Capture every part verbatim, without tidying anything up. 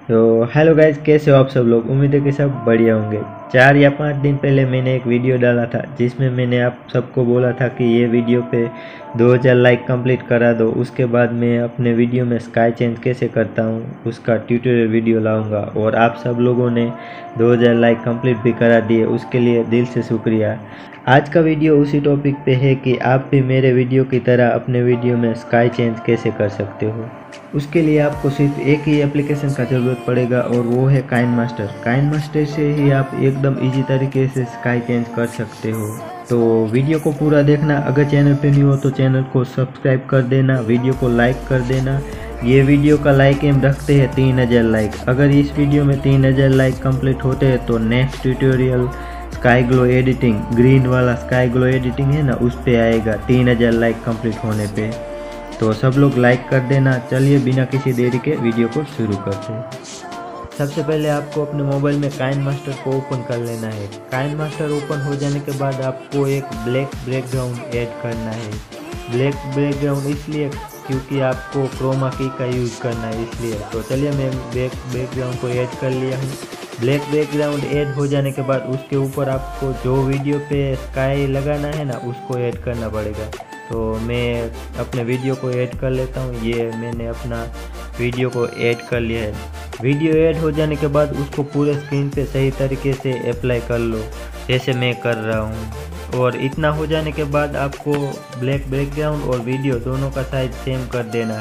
तो hello guys, कैसे हो आप सब लोग। उम्मीद है कि सब बढ़िया होंगे। चार या पाँच दिन पहले मैंने एक वीडियो डाला था जिसमें मैंने आप सबको बोला था कि ये वीडियो पे दो हज़ार लाइक कंप्लीट करा दो। उसके बाद मैं अपने वीडियो में स्काई चेंज कैसे करता हूँ उसका ट्यूटोरियल वीडियो लाऊंगा, और आप सब लोगों ने दो हज़ार लाइक कंप्लीट भी करा दिए, उसके लिए दिल से शुक्रिया। आज का वीडियो उसी टॉपिक पे है कि आप भी मेरे वीडियो की तरह अपने वीडियो में स्काई चेंज कैसे कर सकते हो। उसके लिए आपको सिर्फ एक ही एप्लीकेशन का ज़रूरत पड़ेगा और वो है काइनमास्टर। काइनमास्टर से ही आप एकदम इजी तरीके से स्काई चेंज कर सकते हो। तो वीडियो को पूरा देखना। अगर चैनल पे न्यू हो तो चैनल को सब्सक्राइब कर देना, वीडियो को लाइक कर देना। ये वीडियो का लाइक एम रखते हैं तीन हज़ार लाइक। अगर इस वीडियो में तीन हज़ार लाइक कंप्लीट होते हैं तो next tutorial sky glow editing, green वाला स्काई ग्लो एडिटिंग है ना, उस पे आएगा तीन हज़ार लाइक कंप्लीट होने पे। तो सब लोग लाइक कर देना। चलिए बिना किसी देरी के वीडियो को शुरू करते हैं। सबसे पहले आपको अपने मोबाइल में काइनमास्टर को ओपन कर लेना है। काइनमास्टर ओपन हो जाने के बाद आपको एक ब्लैक बैकग्राउंड ऐड करना है। ब्लैक बैकग्राउंड इसलिए क्योंकि आपको क्रोमा की का यूज़ करना है, इसलिए। तो चलिए मैं बैक बैकग्राउंड को ऐड कर लिया हूँ। ब्लैक बैकग्राउंड ऐड हो जाने के बाद उसके ऊपर आपको जो वीडियो पे स्काई लगाना है ना, उसको ऐड करना पड़ेगा। तो मैं अपने वीडियो को ऐड कर लेता हूँ। ये मैंने अपना वीडियो को ऐड कर लिया है। वीडियो ऐड हो जाने के बाद उसको पूरे स्क्रीन पे सही तरीके से अप्लाई कर लो, जैसे मैं कर रहा हूँ। और इतना हो जाने के बाद आपको ब्लैक बैकग्राउंड और वीडियो दोनों का साइज सेम कर देना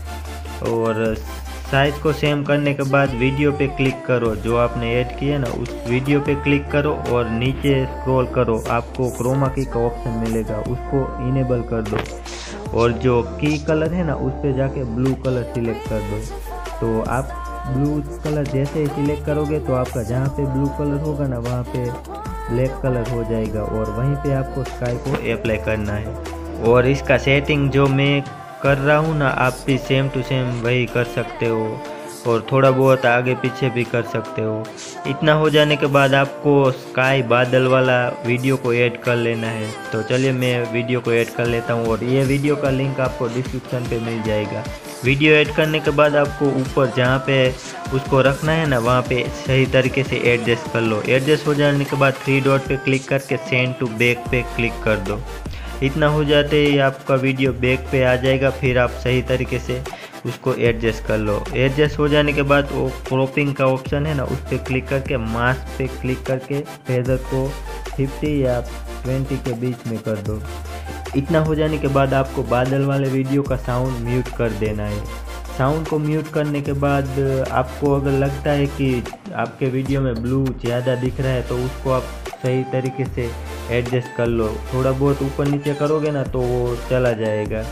है। और साइज को सेम करने के बाद वीडियो पे क्लिक करो, जो आपने ऐड किया ना उस वीडियो पे क्लिक करो और नीचे स्क्रॉल करो। आपको क्रोमा की का ऑप्शन मिलेगा, उसको इनेबल कर दो। और जो की कलर है ना, उस पे जाके ब्लू कलर सिलेक्ट कर दो। तो आप ब्लू कलर जैसे ही सिलेक्ट करोगे तो आपका जहाँ पे ब्लू कलर होगा ना, वहाँ पे ब्लैक कलर हो जाएगा और वहीं पे आपको स्काई को अप्लाई करना है। और इसका सेटिंग जो मैं कर रहा हूँ ना, आप भी सेम टू सेम वही कर सकते हो और थोड़ा बहुत आगे पीछे भी कर सकते हो। इतना हो जाने के बाद आपको स्काई बादल वाला वीडियो को ऐड कर लेना है। तो चलिए मैं वीडियो को ऐड कर लेता हूँ और ये वीडियो का लिंक आपको डिस्क्रिप्शन पे मिल जाएगा। वीडियो ऐड करने के बाद आपको ऊपर जहाँ पे उसको रखना है ना, वहाँ पे सही तरीके से एडजस्ट कर लो। एडजस्ट हो जाने के बाद थ्री डॉट पे क्लिक करके सेंड टू बैक पे क्लिक कर दो। इतना हो जाते ही आपका वीडियो बैक पे आ जाएगा। फिर आप सही तरीके से उसको एडजस्ट कर लो। एडजस्ट हो जाने के बाद वो क्रॉपिंग का ऑप्शन है ना, उस पर क्लिक करके मास्क पे क्लिक करके फेदर को पचास या बीस के बीच में कर दो। इतना हो जाने के बाद आपको बादल वाले वीडियो का साउंड म्यूट कर देना है। साउंड को म्यूट करने के बाद आपको अगर लगता है कि आपके वीडियो में ब्लू ज़्यादा दिख रहा है तो उसको आप सही तरीके से एडजस्ट कर लो। थोड़ा बहुत ऊपर नीचे करोगे ना तो वो चला जाएगा।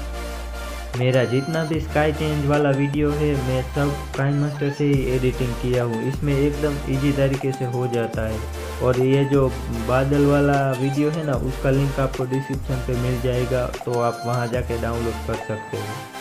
मेरा जितना भी स्काई चेंज वाला वीडियो है, मैं सब काइनमास्टर से ही एडिटिंग किया हूँ। इसमें एकदम इजी तरीके से हो जाता है। और ये जो बादल वाला वीडियो है ना, उसका लिंक आपको डिस्क्रिप्शन पे मिल जाएगा, तो आप वहाँ जाके डाउनलोड कर सकते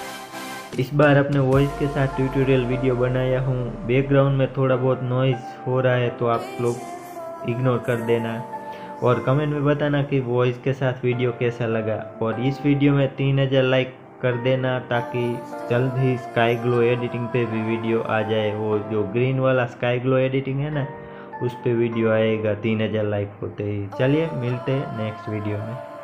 हो। इस बार अपने वॉइस के साथ ट्यूटोरियल वीडियो बनाया हूँ। बैकग्राउंड में थोड़ा बहुत नॉइज़ हो रहा है तो आप लोग इग्नोर कर देना और कमेंट में बताना कि वॉइस के साथ वीडियो कैसा लगा। और इस वीडियो में तीन हज़ार लाइक कर देना ताकि जल्द ही स्काई ग्लो एडिटिंग पे भी वीडियो आ जाए। वो जो ग्रीन वाला स्काई ग्लो एडिटिंग है ना, उस पे वीडियो आएगा तीन हज़ार लाइक होते ही। चलिए मिलते हैं नेक्स्ट वीडियो में।